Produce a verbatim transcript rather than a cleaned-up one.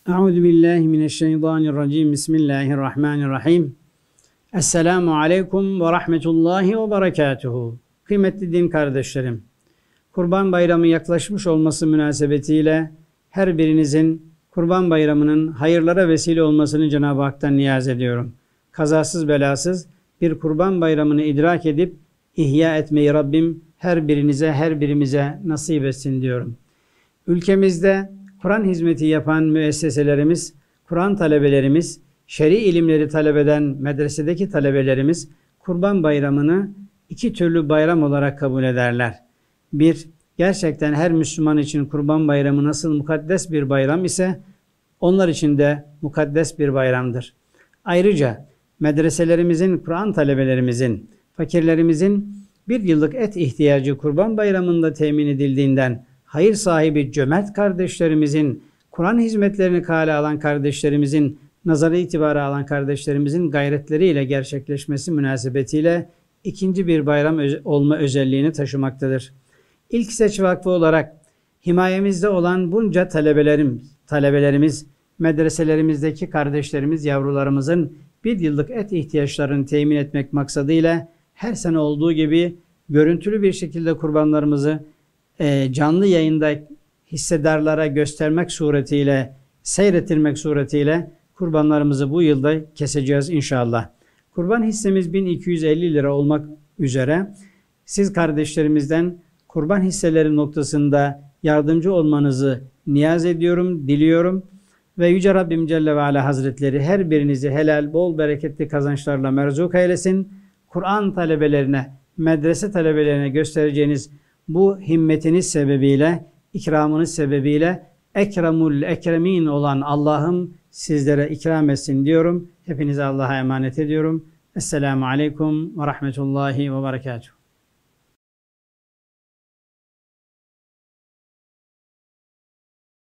Euzu billahi mineşşeytanirracim. Bismillahirrahmanirrahim. Esselamu aleyküm ve rahmetullahi ve berekatuhu. Kıymetli din kardeşlerim, Kurban Bayramı yaklaşmış olması münasebetiyle her birinizin Kurban Bayramı'nın hayırlara vesile olmasını Cenab-ı Hak'tan niyaz ediyorum. Kazasız belasız bir Kurban Bayramı'nı idrak edip ihya etmeyi Rabbim her birinize, her birimize nasip etsin diyorum. Ülkemizde Kur'an hizmeti yapan müesseselerimiz, Kur'an talebelerimiz, şer'i ilimleri talep eden medresedeki talebelerimiz Kurban Bayramı'nı iki türlü bayram olarak kabul ederler. Bir, gerçekten her Müslüman için Kurban Bayramı nasıl mukaddes bir bayram ise onlar için de mukaddes bir bayramdır. Ayrıca medreselerimizin, Kur'an talebelerimizin, fakirlerimizin bir yıllık et ihtiyacı Kurban Bayramı'nda temin edildiğinden hayır sahibi cömert kardeşlerimizin, Kur'an hizmetlerini kale alan kardeşlerimizin, nazara itibarı alan kardeşlerimizin gayretleriyle gerçekleşmesi münasebetiyle ikinci bir bayram olma özelliğini taşımaktadır. İlk Seç Vakfı olarak himayemizde olan bunca talebelerim, talebelerimiz, medreselerimizdeki kardeşlerimiz, yavrularımızın bir yıllık et ihtiyaçlarını temin etmek maksadıyla her sene olduğu gibi görüntülü bir şekilde kurbanlarımızı e, canlı yayında hissedarlara göstermek suretiyle, seyrettirmek suretiyle kurbanlarımızı bu yılda keseceğiz inşallah. Kurban hissemiz bin iki yüz elli lira olmak üzere siz kardeşlerimizden kurban hisseleri noktasında yardımcı olmanızı niyaz ediyorum, diliyorum. Ve Yüce Rabbim Celle ve Ala Hazretleri her birinizi helal, bol, bereketli kazançlarla merzuk eylesin. Kur'an talebelerine, medrese talebelerine göstereceğiniz bu himmetiniz sebebiyle, ikramınız sebebiyle ekremul ekremin olan Allah'ım sizlere ikram etsin diyorum. Hepinize Allah'a emanet ediyorum. Esselamu Aleyküm ve Rahmetullahi ve Berekatuhu.